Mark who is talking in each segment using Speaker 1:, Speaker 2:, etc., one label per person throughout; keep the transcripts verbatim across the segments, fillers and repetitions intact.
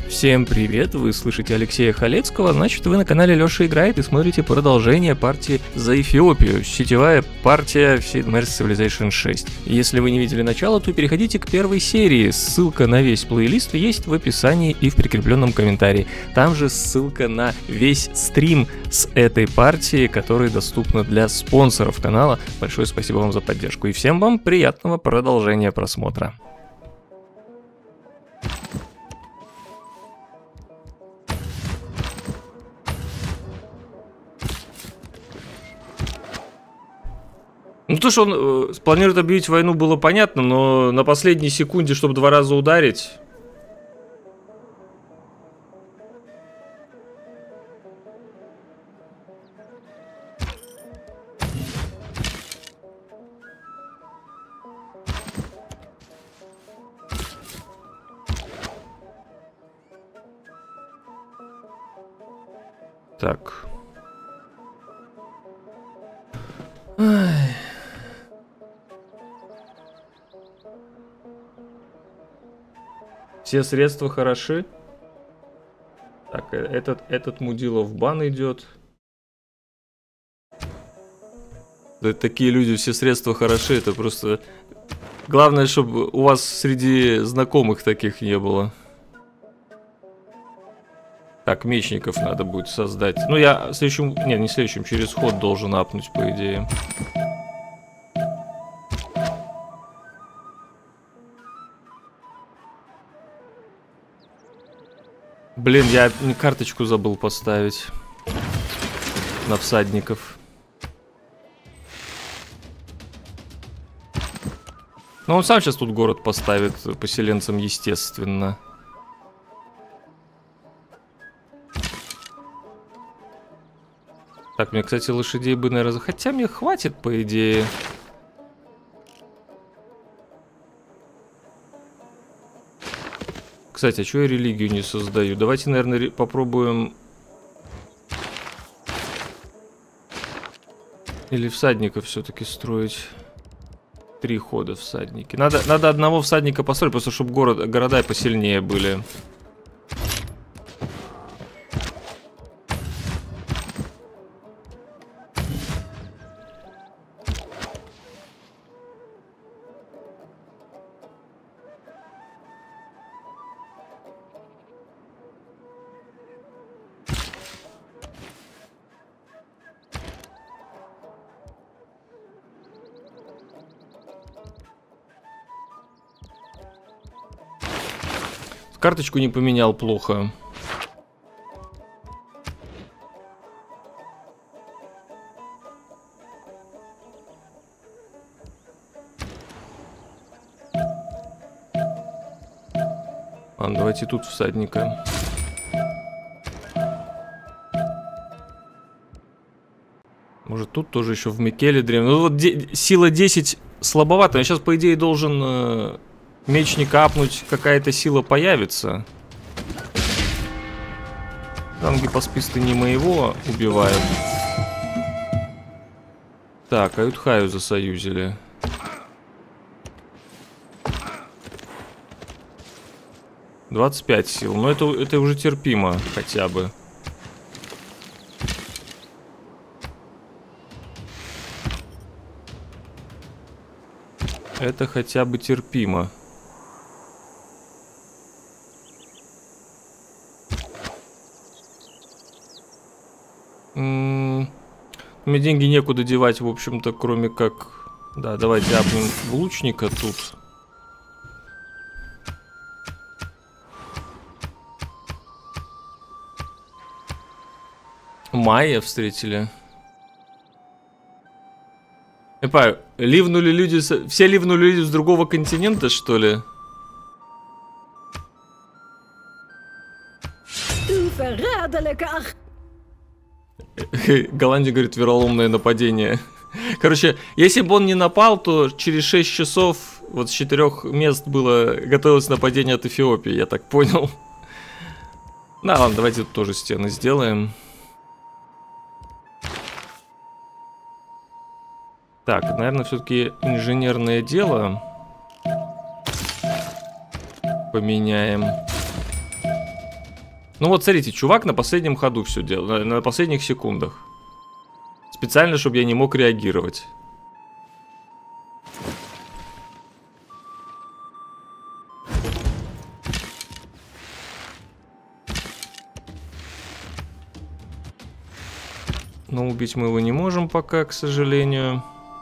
Speaker 1: Всем привет, вы слышите Алексея Халецкого, значит вы на канале Лёша Играет и смотрите продолжение партии за Эфиопию, сетевая партия в Sid Meier's Civilization шесть. Если вы не видели начало, то переходите к первой серии, ссылка на весь плейлист есть в описании и в прикрепленном комментарии. Там же ссылка на весь стрим с этой партии, который доступна для спонсоров канала. Большое спасибо вам за поддержку и всем вам приятного продолжения просмотра. Ну, то, что он э, планирует объявить войну, было понятно, но на последней секунде, чтобы два раза ударить... Так. Ай. Все средства хороши. Так, этот, этот мудила в бан идет. Да, такие люди, все средства хороши, это просто... Главное, чтобы у вас среди знакомых таких не было. Так, мечников надо будет создать. Ну, я следующим... Не, не следующим, через ход должен апнуть, по идее. Блин, я карточку забыл поставить на всадников. Ну, он сам сейчас тут город поставит поселенцам, естественно. Так, мне, кстати, лошадей бы, наверное... Хотя мне хватит, по идее. Кстати, а что я религию не создаю? Давайте, наверное, попробуем... Или всадников все-таки строить. Три хода всадники. Надо, надо одного всадника построить, просто чтобы город, города посильнее были. Карточку не поменял, плохо. Ладно, давайте тут всадника. Может, тут тоже еще в Микеле древний. Ну вот де сила десять слабовато. Я сейчас, по идее, должен... Э мечника апнуть, какая-то сила появится. Ангипасписты не моего убивают. Так, Аютхаю засоюзили. двадцать пять сил. Но это, это уже терпимо хотя бы. Это хотя бы терпимо. Мне деньги некуда девать, в общем-то, кроме как... Да, давайте апнем в лучника тут. Майя встретили. Эпа, ливнули люди... С... Все ливнули люди с другого континента, что ли? Голландия говорит, вероломное нападение. Короче, если бы он не напал, то через шесть часов вот с четырех мест было готовилось нападение от Эфиопии, я так понял. Да, ладно, давайте тут тоже стены сделаем. Так, наверное, все-таки инженерное дело поменяем. Ну вот, смотрите, чувак на последнем ходу все делал, на, на последних секундах. Специально, чтобы я не мог реагировать. Но убить мы его не можем пока, к сожалению.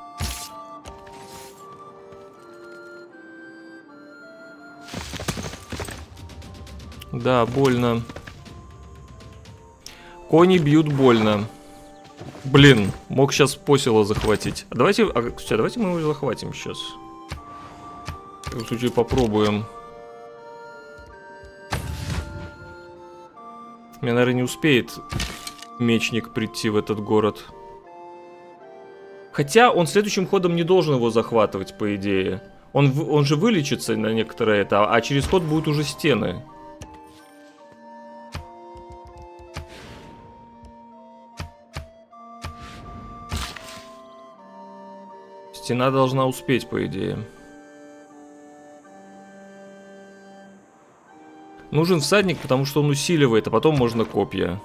Speaker 1: Да, больно. Кони бьют больно. Блин, мог сейчас посела захватить. А давайте, а, кстати, а давайте мы его захватим сейчас. В таком случае попробуем. Мне, наверное, не успеет мечник прийти в этот город. Хотя он следующим ходом не должен его захватывать, по идее. Он, он же вылечится на некоторое это, а через ход будут уже стены. Стена должна успеть, по идее. Нужен всадник, потому что он усиливает, а потом можно копья.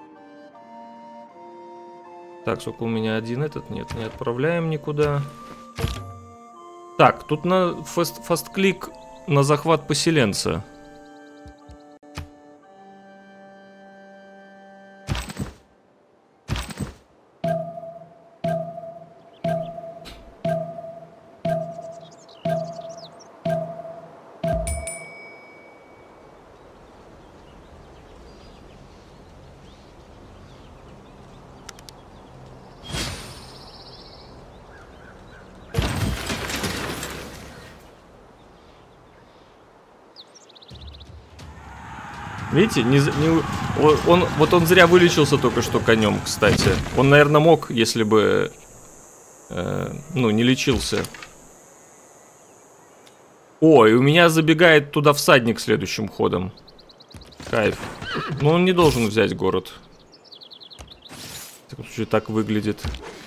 Speaker 1: Так, сколько у меня один этот? Нет, не отправляем никуда. Так, тут на фаст, фаст-клик на захват поселенца. Видите, не, не, он, вот он зря вылечился только что конем, кстати. Он, наверное, мог, если бы, э, ну, не лечился. О, и у меня забегает туда всадник следующим ходом. Кайф. Но он не должен взять город. В таком случае так выглядит.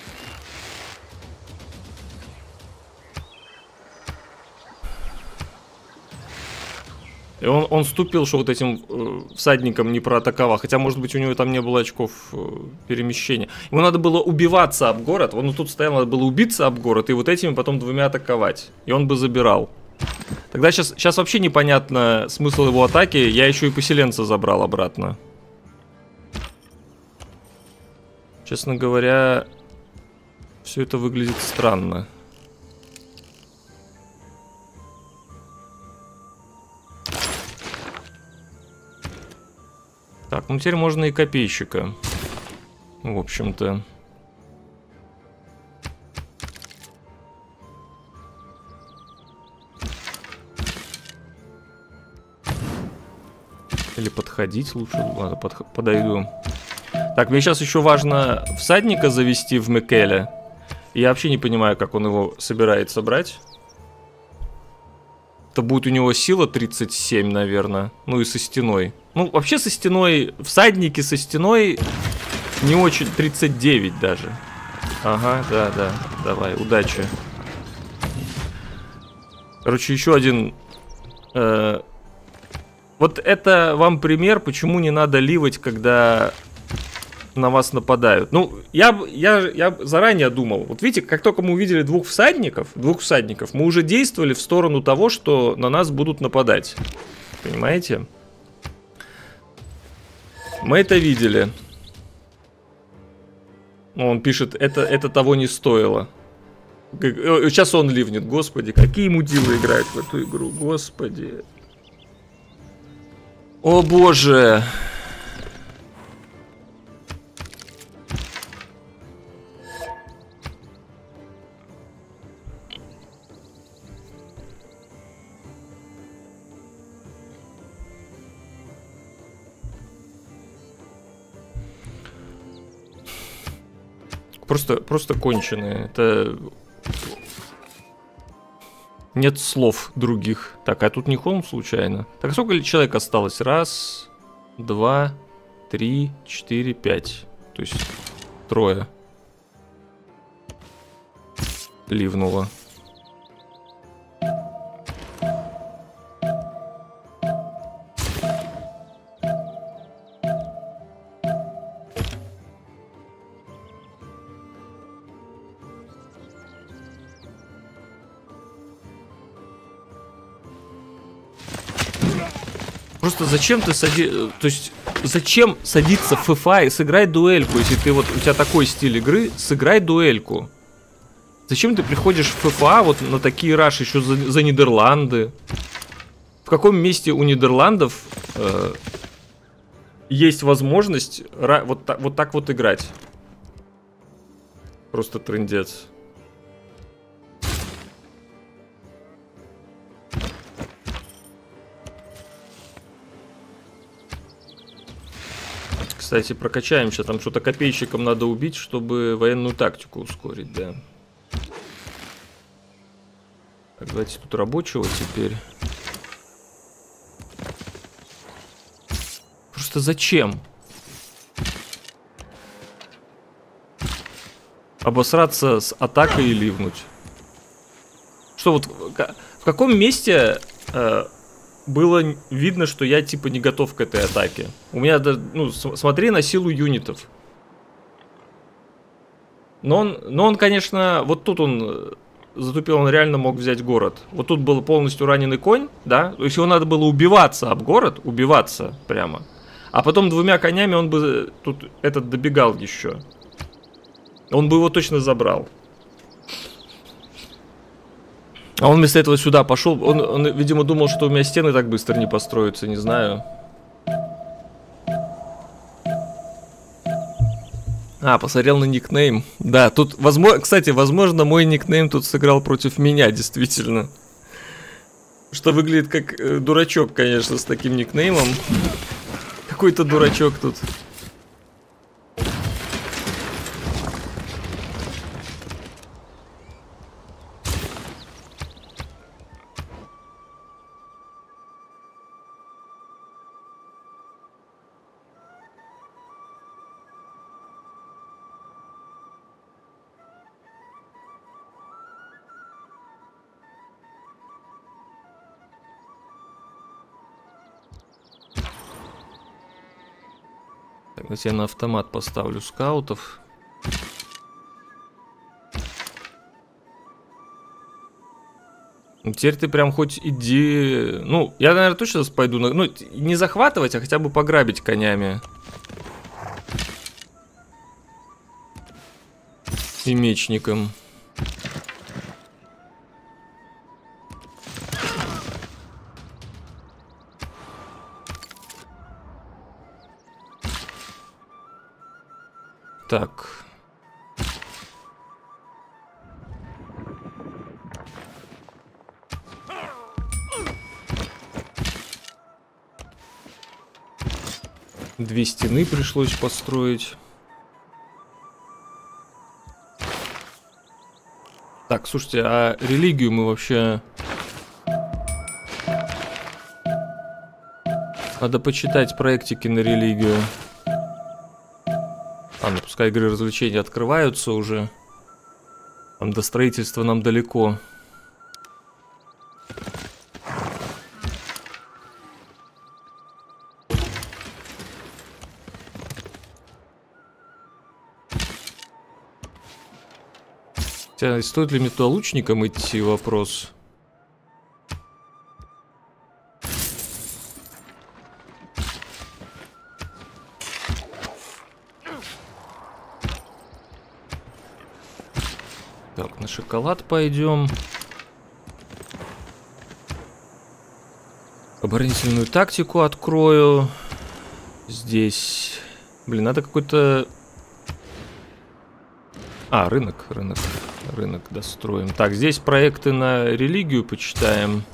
Speaker 1: И он, он ступил, что вот этим э, всадником не проатаковал. Хотя, может быть, у него там не было очков э, перемещения. Ему надо было убиваться об город. Он тут стоял, надо было убиться об город и вот этими потом двумя атаковать. И он бы забирал. Тогда сейчас, сейчас вообще непонятно смысл его атаки. Я еще и поселенца забрал обратно. Честно говоря, все это выглядит странно. Так, ну теперь можно и копейщика. В общем-то. Или подходить лучше. Ладно, под, подойду. Так, мне сейчас еще важно всадника завести в Мекеле. Я вообще не понимаю, как он его собирается брать. Это будет у него сила тридцать семь, наверное. Ну и со стеной. Ну, вообще со стеной, всадники со стеной не очень, тридцать девять даже. Ага, да, да, давай, удачи. Короче, еще один... Э, вот это вам пример, почему не надо ливать, когда на вас нападают. Ну, я, я, я заранее думал. Вот видите, как только мы увидели двух всадников, двух всадников, мы уже действовали в сторону того, что на нас будут нападать. Понимаете? Мы это видели. Он пишет, это, это того не стоило. Сейчас он ливнет, господи, какие мудилы играют в эту игру, господи. О боже. Просто, просто конченые. Это... Нет слов других. Так, а тут не холм случайно? Так, сколько человек осталось? Раз, два, три, четыре, пять. То есть трое. Ливнуло. Просто зачем ты сади... То есть, зачем садиться в ФФА и сыграть дуэльку, если ты вот... У тебя такой стиль игры, сыграй дуэльку. Зачем ты приходишь в ФФА вот на такие раши еще за, за Нидерланды? В каком месте у Нидерландов э, есть возможность вот, та вот так вот играть? Просто трындец. Кстати, прокачаемся. Там что-то копейщикам надо убить, чтобы военную тактику ускорить, да. Так, давайте тут рабочего теперь. Просто зачем? Обосраться с атакой и ливнуть. Что вот в каком месте э, было видно, что я типа не готов к этой атаке? У меня, ну, смотри на силу юнитов. Но он, но он, конечно, вот тут он затупил, он реально мог взять город. Вот тут был полностью раненый конь, да? То есть его надо было убиваться об город, убиваться прямо. А потом двумя конями он бы тут этот добегал еще. Он бы его точно забрал. А он вместо этого сюда пошел. Он, он, видимо, думал, что у меня стены так быстро не построятся, не знаю. А, посмотрел на никнейм. Да, тут, возможно, кстати, возможно, мой никнейм тут сыграл против меня, действительно. Что выглядит как э, дурачок, конечно, с таким никнеймом. Какой-то дурачок тут. Я на автомат поставлю скаутов. Теперь ты прям хоть иди... Ну, я, наверное, точно сейчас пойду на... Ну, не захватывать, а хотя бы пограбить конями. И мечником. Так. Две стены пришлось построить. Так, слушайте, а религию мы вообще... Надо почитать проектики на религию. Ладно, пускай игры развлечения открываются уже. Там до строительства нам далеко. Хотя, стоит ли мне туда лучником идти, вопрос. Так, на шоколад пойдем. Оборонительную тактику открою. Здесь... Блин, надо какой-то... А, рынок, рынок. Рынок достроим. Так, здесь проекты на религию почитаем.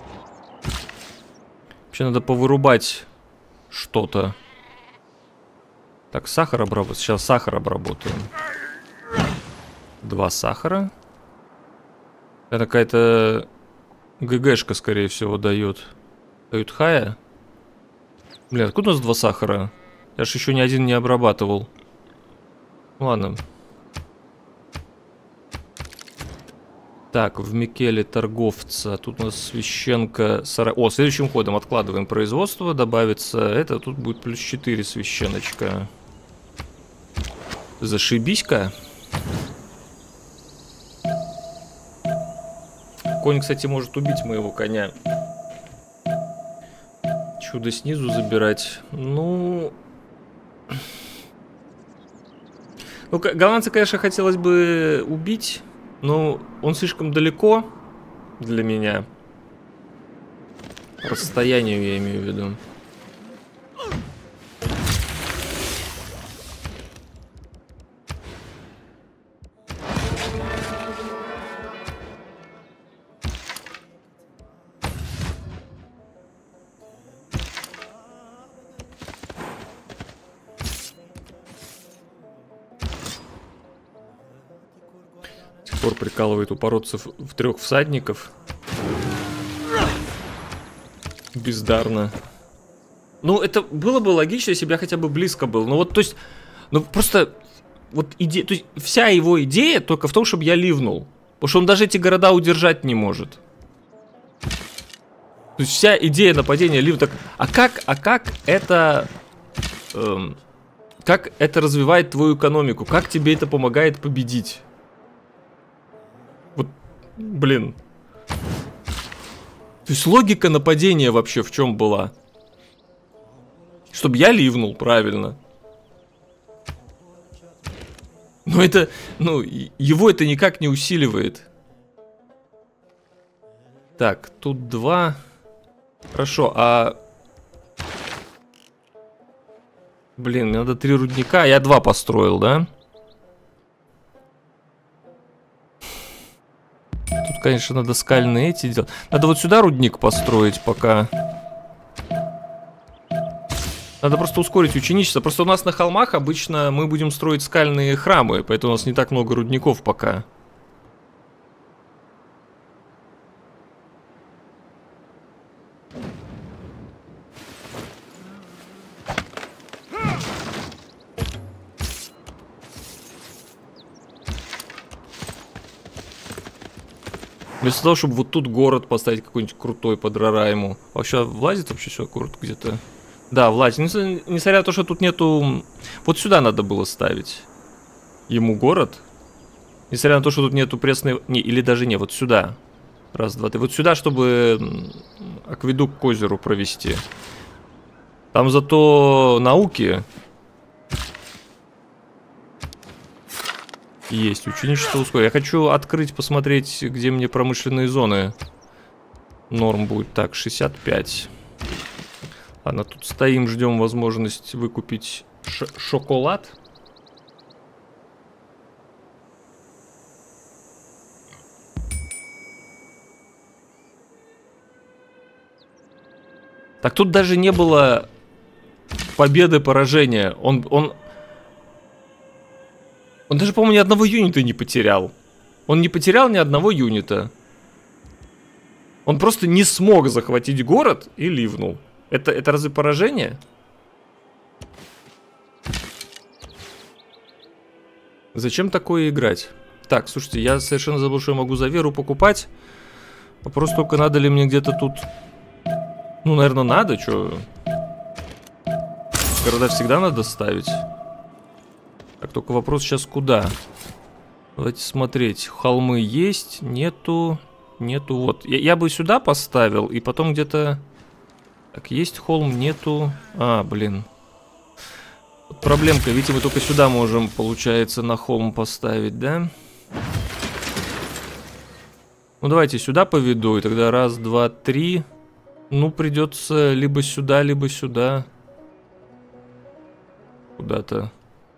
Speaker 1: Вообще надо повырубать что-то. Так, сахар обработать. Сейчас сахар обработаем. Два сахара. Это какая-то ГГшка, скорее всего, дает. Дают хая. Бля, откуда у нас два сахара? Я ж еще ни один не обрабатывал. Ладно. Так, в Микеле торговца. Тут у нас священка... Сара... О, следующим ходом откладываем производство. Добавится это. Тут будет плюс четыре священочка. Зашибись-ка. Конь, кстати, может убить моего коня. Чудо снизу забирать. Ну... Ну, голландца, конечно, хотелось бы убить, но он слишком далеко для меня. По расстоянию я имею в виду. Прикалывает упороться в, в трех всадников. Бездарно. Ну, это было бы логично, если бы я хотя бы близко был. Ну вот, то есть, ну просто вот идея, то есть вся его идея только в том, чтобы я ливнул. Потому что он даже эти города удержать не может. То есть вся идея нападения ливна. Так, а как, а как это, эм, как это развивает твою экономику? Как тебе это помогает победить? Вот, блин. То есть логика нападения вообще в чем была? Чтобы я ливнул, правильно. Но это, ну, его это никак не усиливает. Так, тут два. Хорошо, а... Блин, мне надо три рудника, я два построил, да? Тут, конечно, надо скальные эти делать. Надо вот сюда рудник построить пока. Надо просто ускорить ученичество. Просто у нас на холмах обычно мы будем строить скальные храмы, поэтому у нас не так много рудников пока. Вместо того, чтобы вот тут город поставить какой-нибудь крутой под Рарайму. Вообще влазит вообще все город где-то? Да, влазит. Несмотря на то, что тут нету... Вот сюда надо было ставить ему город. Несмотря на то, что тут нету пресной... Не, или даже не, вот сюда. Раз, два, три. Вот сюда, чтобы акведук к озеру провести. Там зато науки... Есть, ученичество ускорено. Я хочу открыть, посмотреть, где мне промышленные зоны. Норм будет. Так, шестьдесят пять. Ладно, тут стоим, ждем возможность выкупить шоколад. Так тут даже не было победы-поражения. Он... он... Он даже, по-моему, ни одного юнита не потерял. Он не потерял ни одного юнита. Он просто не смог захватить город и ливнул. Это, это разве поражение? Зачем такое играть? Так, слушайте, я совершенно забыл, что я могу за веру покупать. Вопрос только, надо ли мне где-то тут... Ну, наверное, надо, что... Города всегда надо ставить. Так, только вопрос сейчас куда? Давайте смотреть. Холмы есть, нету, нету. Вот, я, я бы сюда поставил, и потом где-то... Так, есть холм, нету. А, блин. Вот проблемка, видите, мы только сюда можем, получается, на холм поставить, да? Ну, давайте сюда поведу, и тогда раз, два, три. Ну, придется либо сюда, либо сюда. Куда-то.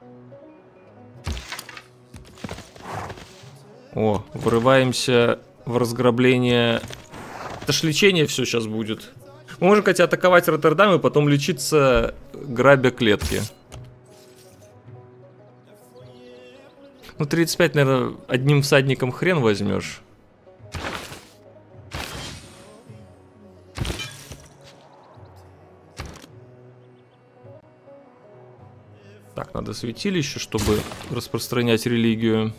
Speaker 1: О, врываемся в разграбление. Это ж лечение все сейчас будет. Мы можем, кстати, атаковать Роттердам и потом лечиться, грабя клетки. Ну, тридцать пять, наверное, одним всадником хрен возьмешь. Так, надо святилище, чтобы распространять религию.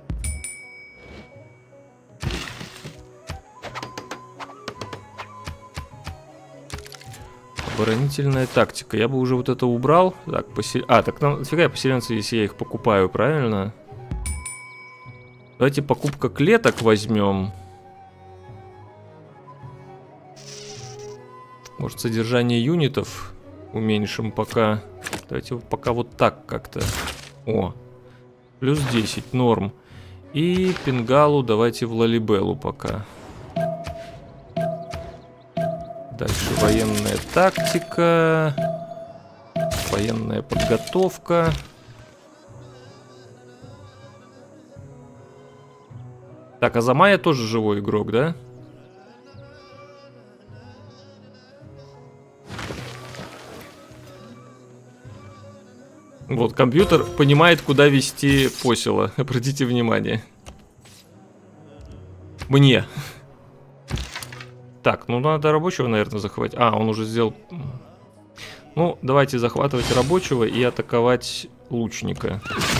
Speaker 1: Оборонительная тактика. Я бы уже вот это убрал. Так, посел... А, так нам нафига поселенцы, если я их покупаю, правильно? Давайте покупка клеток возьмем. Может, содержание юнитов уменьшим пока. Давайте пока вот так как-то. О, плюс десять, норм. И пингалу давайте в Лалибеллу пока. Дальше военная тактика. Военная подготовка. Так, а Замая тоже живой игрок, да? Вот, компьютер понимает, куда вести посела. Обратите внимание. Мне. Так, ну надо рабочего, наверное, захватить. А, он уже сделал... Ну, давайте захватывать рабочего и атаковать лучника.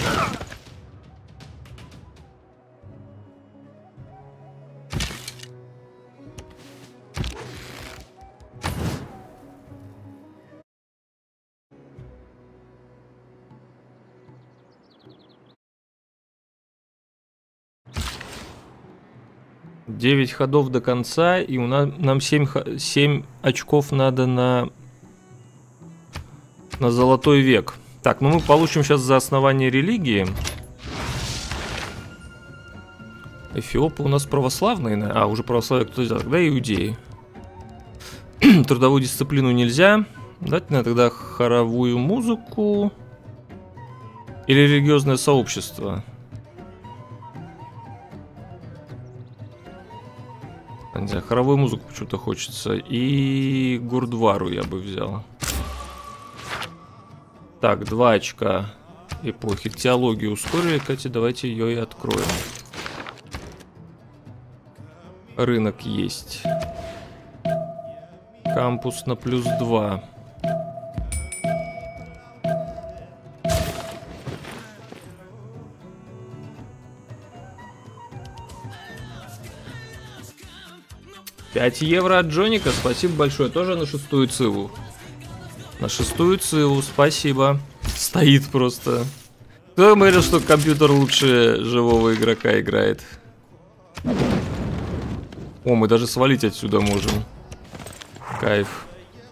Speaker 1: девять ходов до конца, и у нас, нам семь, семь очков надо на, на золотой век. Так, ну мы получим сейчас за основание религии. Эфиопы у нас православные, а уже православие кто сделал, тогда иудеи. Трудовую дисциплину нельзя. Давайте надо тогда хоровую музыку. Или религиозное сообщество. Не знаю, хоровую музыку почему-то хочется. И Гурдвару я бы взял. Так, два очка эпохи. Теологию ускорили, кстати, давайте ее и откроем. Рынок есть. Кампус на плюс два. пять евро от Джоника, спасибо большое. Тоже на шестую циву. На шестую циву, спасибо. Стоит просто. Кто говорил, что компьютер лучше живого игрока играет? О, мы даже свалить отсюда можем. Кайф.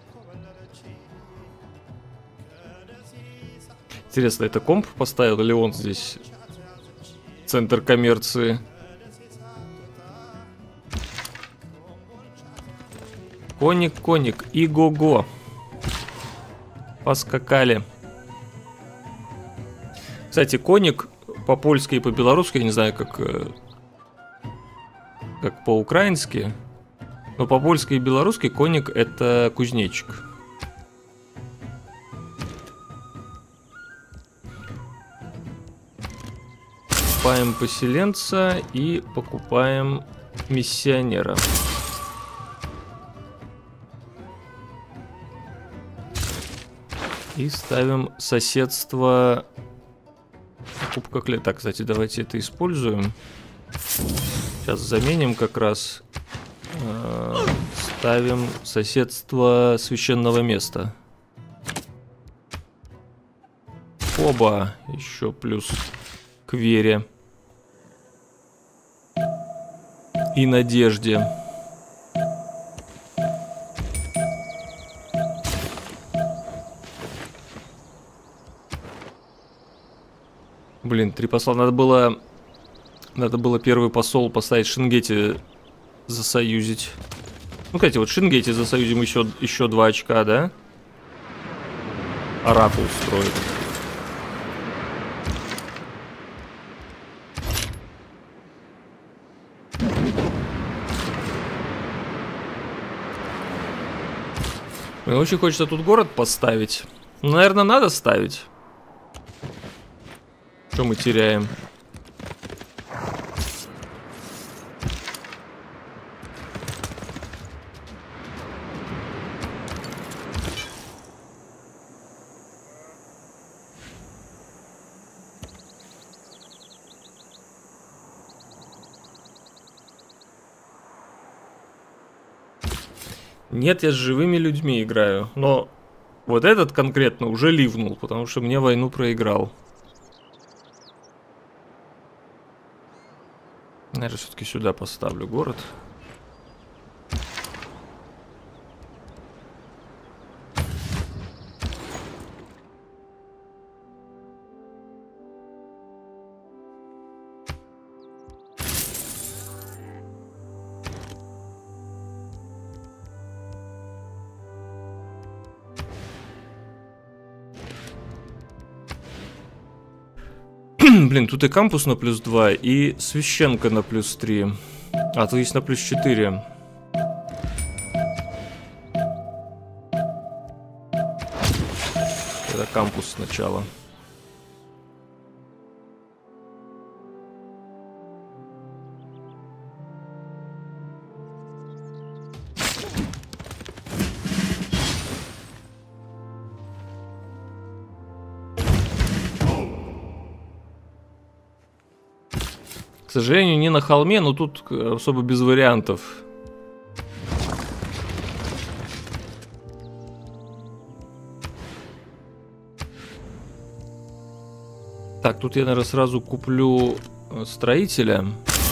Speaker 1: Интересно, это комп поставил или он здесь? Центр коммерции. Коник, коник, иго-го. Поскакали. Кстати, коник по-польски и по-белорусски, я не знаю, как, как по-украински, но по-польски и белорусски коник — это кузнечик. Покупаем поселенца и покупаем миссионера. И ставим соседство. Покупка клеток. Так, кстати, давайте это используем. Сейчас заменим как раз. Ставим соседство священного места. Оба. Еще плюс к вере. И надежде. Блин, три посла. Надо было... Надо было первый посол поставить Шингети засоюзить. Ну, кстати, вот Шингети засоюзим еще, еще два очка, да? Оракул строит. Мне очень хочется тут город поставить. Ну, наверное, надо ставить. Что мы теряем? Нет, я с живыми людьми играю. Но вот этот конкретно уже ливнул, потому что мне войну проиграл. Наверное, все-таки сюда поставлю город. Блин, тут и кампус на плюс два, и священка на плюс три. А, тут есть на плюс четыре. Это кампус сначала. К сожалению, не на холме, но тут особо без вариантов. Так, тут я, наверное, сразу куплю строителя.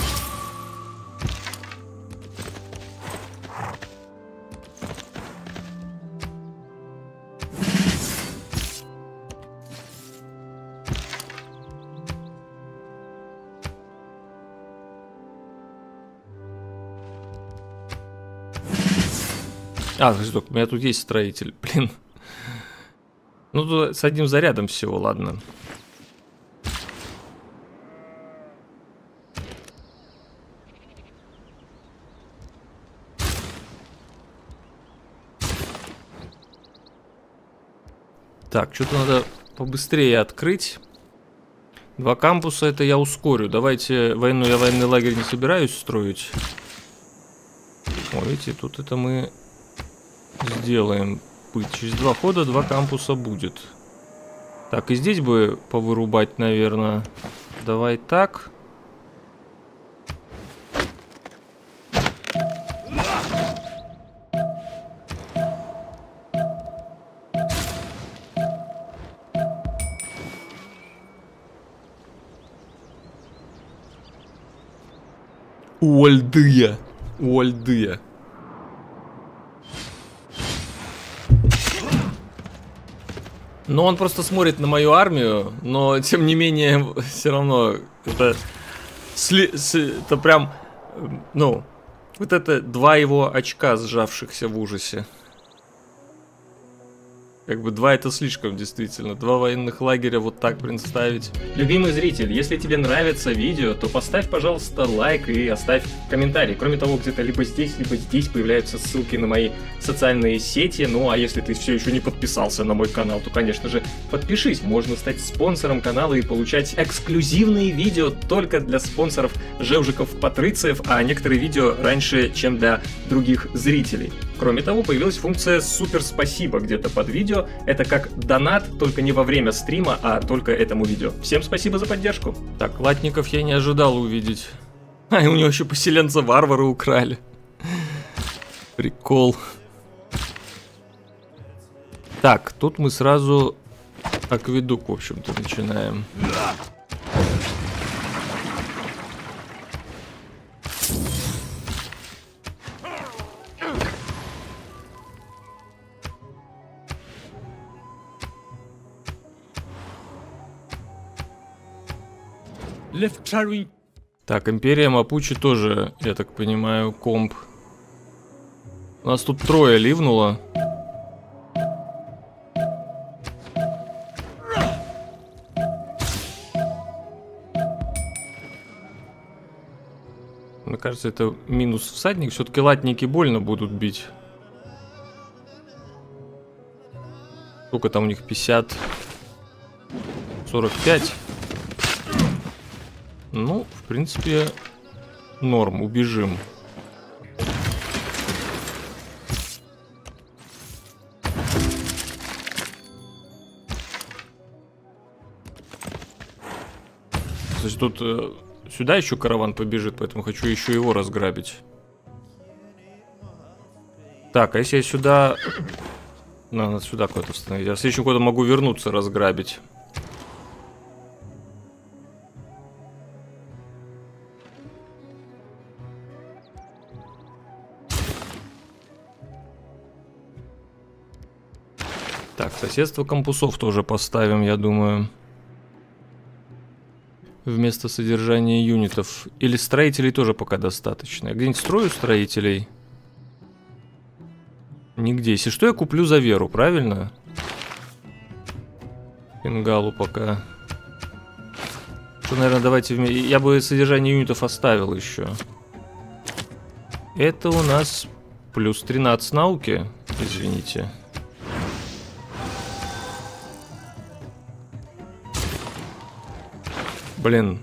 Speaker 1: А, стоп, у меня тут есть строитель, блин. Ну, тут с одним зарядом всего, ладно. Так, что-то надо побыстрее открыть. Два кампуса, это я ускорю. Давайте войну, я военный лагерь не собираюсь строить. О, видите, тут это мы сделаем. Через два хода два кампуса будет. Так, и здесь бы повырубать, наверное. Давай так. Уольдыя. Уольдыя. Но он просто смотрит на мою армию, но тем не менее все равно это, сли, это прям, ну, вот это два его очка, сжавшихся в ужасе. Как бы два это слишком, действительно. Два военных лагеря вот так представить. Любимый зритель, если тебе нравится видео, то поставь, пожалуйста, лайк и оставь комментарий. Кроме того, где-то либо здесь, либо здесь появляются ссылки на мои социальные сети. Ну, а если ты все еще не подписался на мой канал, то, конечно же, подпишись. Можно стать спонсором канала и получать эксклюзивные видео только для спонсоров Жевжиков-Патрициев, а некоторые видео раньше, чем для других зрителей. Кроме того, появилась функция «Супер спасибо» где-то под видео. Это как донат, только не во время стрима, а только этому видео. Всем спасибо за поддержку. Так, латников я не ожидал увидеть. А, и у него еще поселенца-варвары украли. Прикол. Так, тут мы сразу акведук, в общем-то, начинаем. Так, Империя Мапучи тоже, я так понимаю, комп. У нас тут трое ливнуло. Мне кажется, это минус всадник. Все-таки латники больно будут бить. Сколько там у них? пятьдесят, сорок пять. Ну, в принципе, норм, убежим. Кстати, тут э, сюда еще караван побежит, поэтому хочу еще его разграбить. Так, а если я сюда... Надо сюда куда-то установить. А в следующем году могу вернуться, разграбить. Так, соседство кампусов тоже поставим, я думаю. Вместо содержания юнитов. Или строителей тоже пока достаточно. Я где-нибудь строю строителей? Нигде. Если что, я куплю за веру, правильно? Фингалу пока. что, наверное, давайте... вме- Я бы содержание юнитов оставил еще. Это у нас плюс тринадцать науки. Извините. Блин.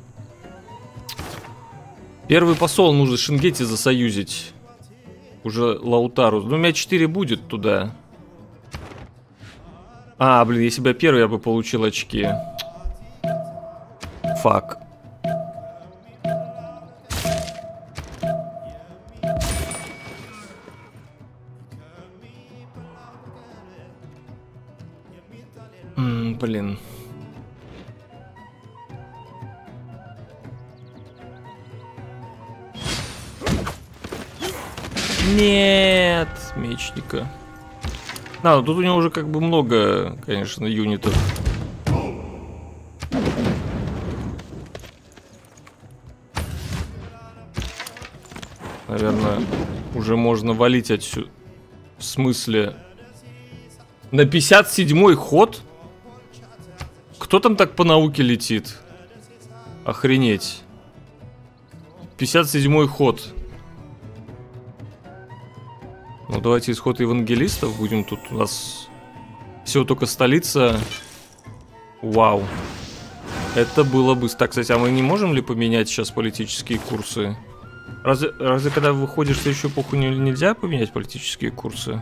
Speaker 1: Первый посол нужно Шенгетти засоюзить. Уже Лаутару. Ну, у меня четыре будет туда. А, блин, если бы я первый, я бы получил очки. Фак. М, блин. Нет, мечника. А, ну тут у него уже как бы много, конечно, юнитов. Наверное, уже можно валить отсюда. В смысле? На пятьдесят седьмой ход? Кто там так по науке летит? Охренеть. пятьдесят седьмой ход. Ну, давайте исход евангелистов будем. Тут у нас всего только столица. Вау. Это было бы... Так, кстати, а мы не можем ли поменять сейчас политические курсы? Разве, разве когда выходишь в следующую эпоху не, нельзя поменять политические курсы?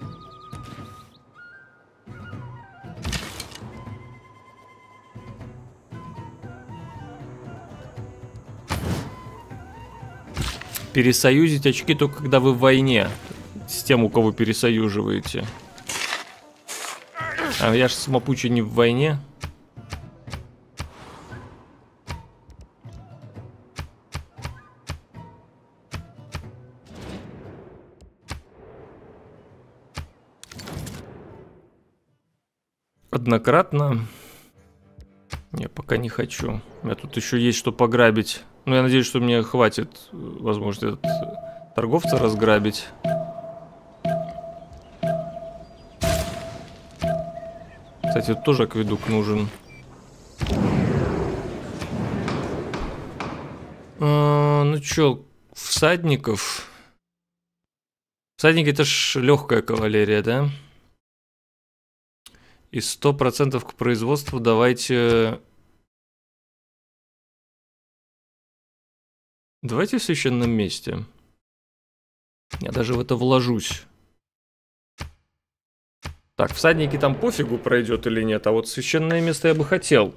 Speaker 1: Пересоюзить очки только когда вы в войне. С тем, у кого пересоюживаете. А я же с Мапучи не в войне. Однократно. Не, пока не хочу. У меня тут еще есть что пограбить. Но я надеюсь, что мне хватит, возможно, этот торговца разграбить. Кстати, тут тоже акведук нужен. А, ну чё, всадников? Всадники это ж легкая кавалерия, да? И сто процентов к производству давайте... Давайте в священном месте. Я даже в это вложусь. Так, всадники там пофигу пройдет или нет, а вот священное место я бы хотел.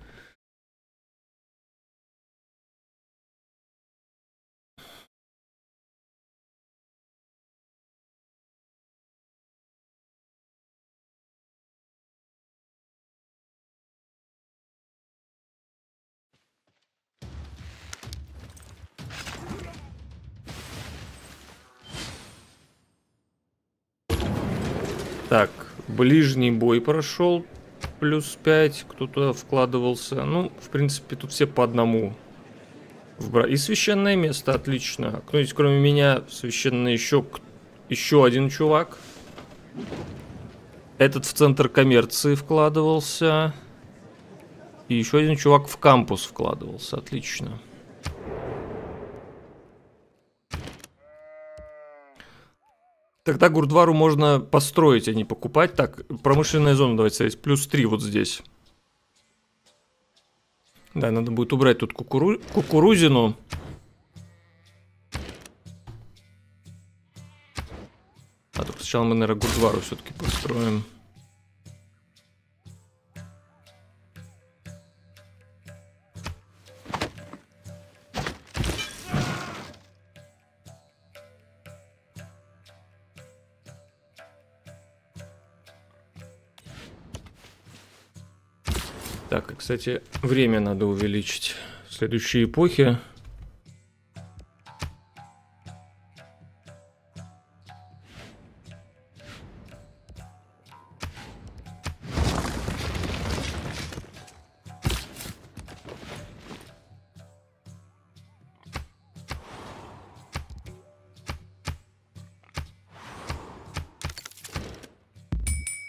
Speaker 1: Так, ближний бой прошел. Плюс пять, кто-то вкладывался. Ну, в принципе, тут все по одному. И священное место, отлично. Кто-нибудь, кроме меня, священное еще, еще один чувак. Этот в центр коммерции вкладывался. И еще один чувак в кампус вкладывался, отлично. Тогда Гурдвару можно построить, а не покупать. Так, промышленная зона, давайте ставить. Плюс три вот здесь. Да, надо будет убрать тут кукуру... кукурузину. А только сначала мы, наверное, Гурдвару все-таки построим. Так, и, кстати, время надо увеличить в следующей эпохе.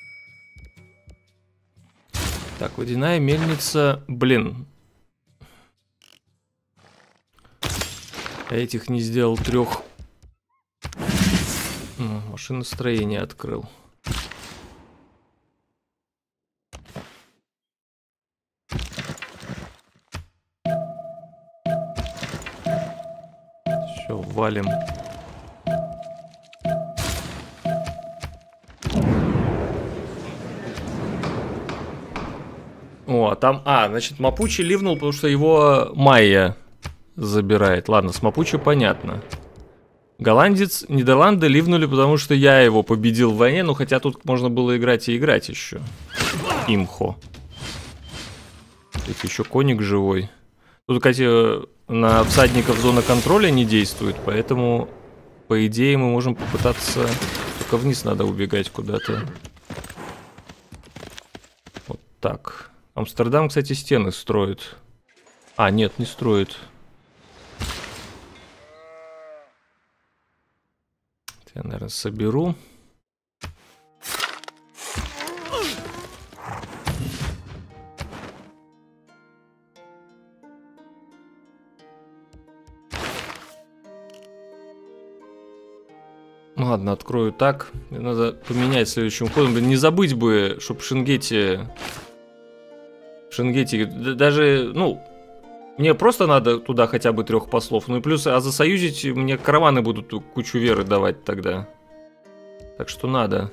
Speaker 1: Так, водяная мельница, блин. А этих не сделал трех. Машиностроение открыл. Все, валим. О, а там... А, значит, Мапучи ливнул, потому что его Майя забирает. Ладно, с Мапучи понятно. Голландец, Нидерланды ливнули, потому что я его победил в войне. Ну, хотя тут можно было играть и играть еще. Имхо. Тут еще коник живой. Тут, кстати, на всадников зона контроля не действует, поэтому, по идее, мы можем попытаться... Только вниз надо убегать куда-то. Вот так. Амстердам, кстати, стены строит. А, нет, не строит. Я, наверное, соберу. Ладно, открою так. Мне надо поменять следующим ходом. Блин, не забыть бы, чтобы в Шенгете... В Шенгете... Даже, ну... Мне просто надо туда хотя бы трех послов. Ну и плюс, а засоюзить мне караваны будут кучу веры давать тогда. Так что надо.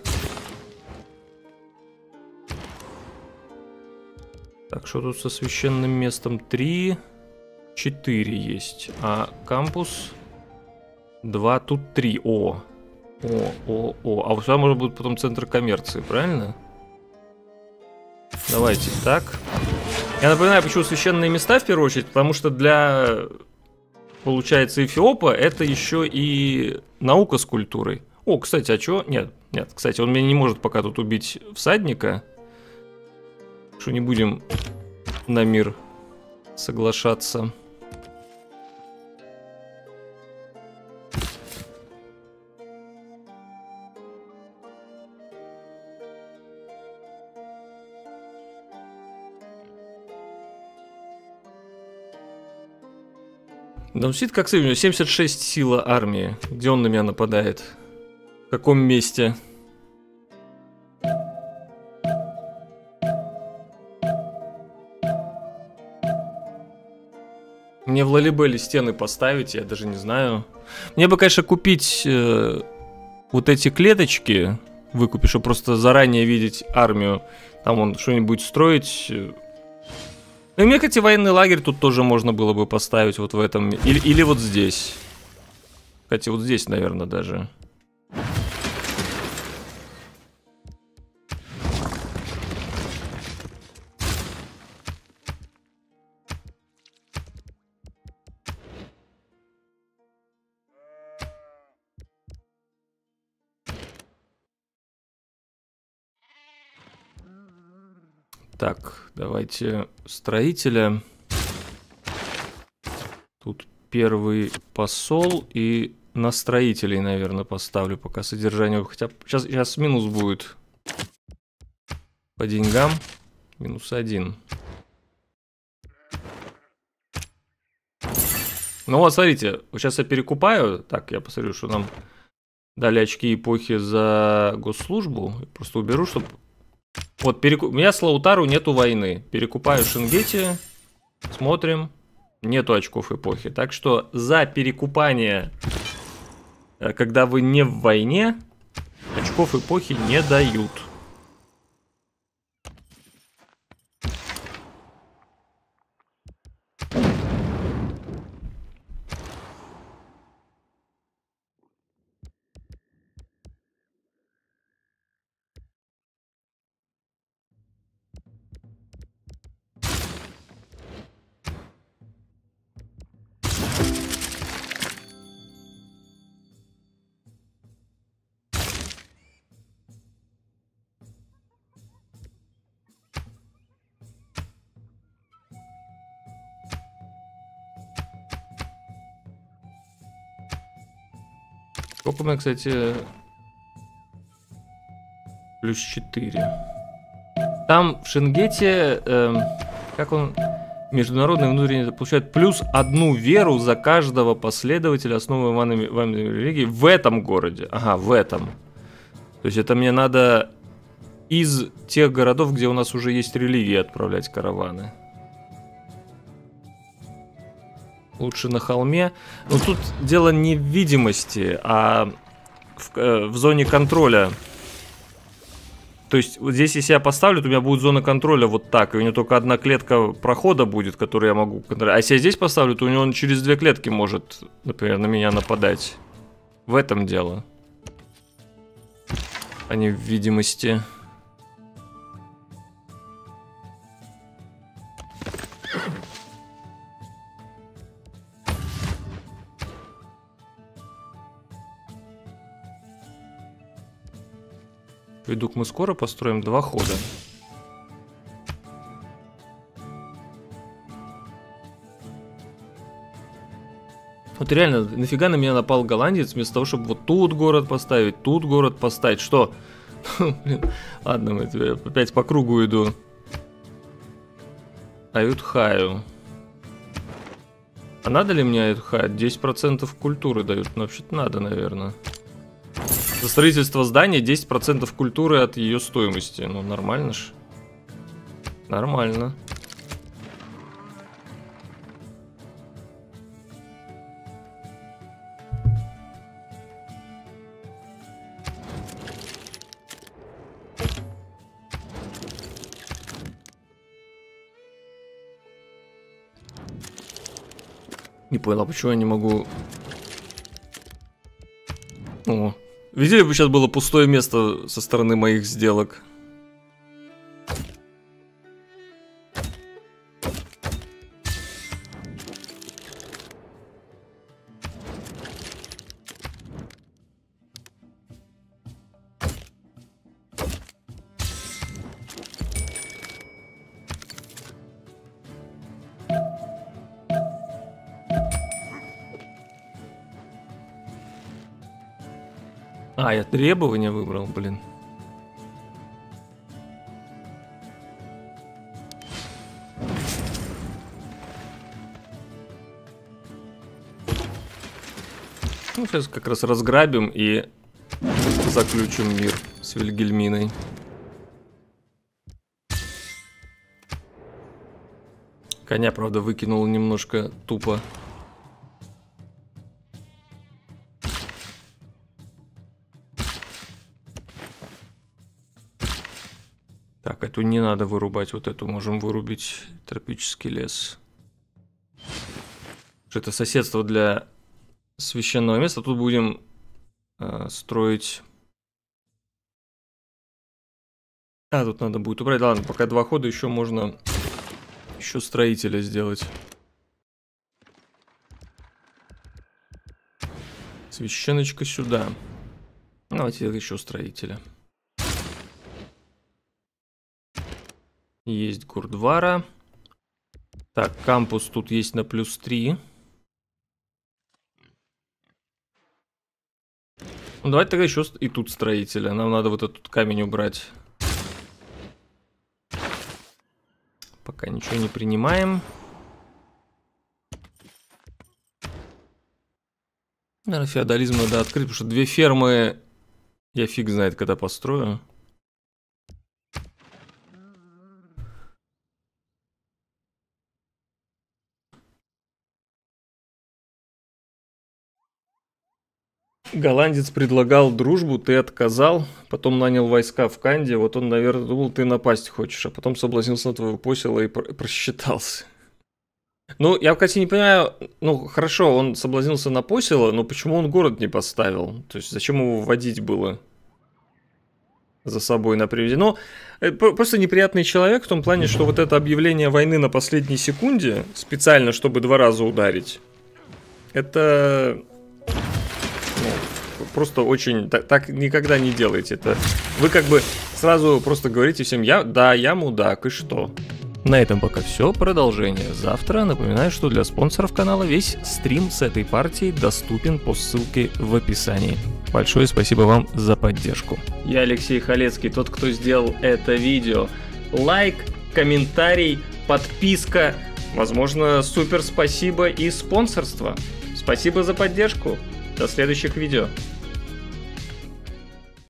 Speaker 1: Так, что тут со священным местом? Три, четыре есть. А кампус? Два, тут три. О, о, о, о. А вот сюда может быть потом центр коммерции, правильно? Давайте так. Я напоминаю, почему священные места в первую очередь, потому что для, получается, Эфиопа это еще и наука с культурой. О, кстати, а чё? Нет, нет, кстати, он меня не может пока тут убить всадника. Что не будем на мир соглашаться. Даунсид как сильно? семьдесят шесть сила армии. Где он на меня нападает? В каком месте? Мне в Лалибеле стены поставить, я даже не знаю. Мне бы, конечно, купить э, вот эти клеточки. Выкупить, чтобы просто заранее видеть армию. Там он что-нибудь строить... Ну и мне, кстати, военный лагерь тут тоже можно было бы поставить вот в этом. Или, или вот здесь. Кстати, вот здесь, наверное, даже. Так, давайте строителя. Тут первый посол и на строителей, наверное, поставлю пока содержание. Хотя сейчас, сейчас минус будет по деньгам. Минус один. Ну вот, смотрите, вот сейчас я перекупаю. Так, я посмотрю, что нам дали очки эпохи за госслужбу. Просто уберу, чтобы... Вот, переку... у меня с Лаутару нету войны. Перекупаю Шенгете. Смотрим. Нету очков эпохи. Так что за перекупание, когда вы не в войне, очков эпохи не дают. Сколько у меня, кстати, плюс четыре. Там в Шенгете, э, как он, Международные внутренние получают плюс одну веру за каждого последователя основы вами, вами религии в этом городе. Ага, в этом. То есть это мне надо из тех городов, где у нас уже есть религии, отправлять караваны. Лучше на холме. Но тут дело не в видимости, а в, э, в зоне контроля. То есть вот здесь, если я поставлю, то у меня будет зона контроля вот так. И у него только одна клетка прохода будет, которую я могу контролировать. А если я здесь поставлю, то у него он через две клетки может, например, на меня нападать. В этом дело. А не в видимости. Ведук мы скоро построим два хода. Вот реально, нафига на меня напал голландец, вместо того, чтобы вот тут город поставить, тут город поставить. Что? Блин, ладно, мы опять по кругу иду. Аютхаю. А надо ли мне Аютхаю? десять процентов культуры дают. Ну, вообще-то надо, наверное. За строительство здания десять процентов культуры от ее стоимости. Ну, нормально ж. Нормально. Не понял, а почему я не могу... О, видели бы, сейчас было пустое место со стороны моих сделок. А, я требования выбрал, блин. Ну, сейчас как раз разграбим и заключим мир с Вильгельминой. Коня, правда, выкинул немножко тупо. Так, эту не надо вырубать, вот эту можем вырубить. Тропический лес. Это соседство для священного места. Тут будем э, строить... А, тут надо будет убрать. Ладно, пока два хода, еще можно еще строителя сделать. Священочка сюда. Давайте еще строителя. Есть Гурдвара. Так, кампус тут есть на плюс три. Ну, давайте тогда еще и тут строителя. Нам надо вот этот камень убрать. Пока ничего не принимаем. Наверное, феодализм надо открыть, потому что две фермы я фиг знает, когда построю. Голландец предлагал дружбу, ты отказал, потом нанял войска в Канде, вот он, наверное, думал, ты напасть хочешь, а потом соблазнился на твоего посела и про просчитался. Ну, я, кстати, не понимаю, ну, хорошо, он соблазнился на посела, но почему он город не поставил? То есть, зачем его вводить было за собой на привязи? Ну, просто неприятный человек в том плане, что вот это объявление войны на последней секунде, специально, чтобы два раза ударить, это... Просто очень... Так, так никогда не делайте. Это вы как бы сразу просто говорите всем, я, да, я мудак, и что? На этом пока все. Продолжение завтра. Напоминаю, что для спонсоров канала весь стрим с этой партией доступен по ссылке в описании. Большое спасибо вам за поддержку. Я Алексей Халецкий, тот, кто сделал это видео. Лайк, комментарий, подписка. Возможно, супер спасибо и спонсорство. Спасибо за поддержку. До следующих видео.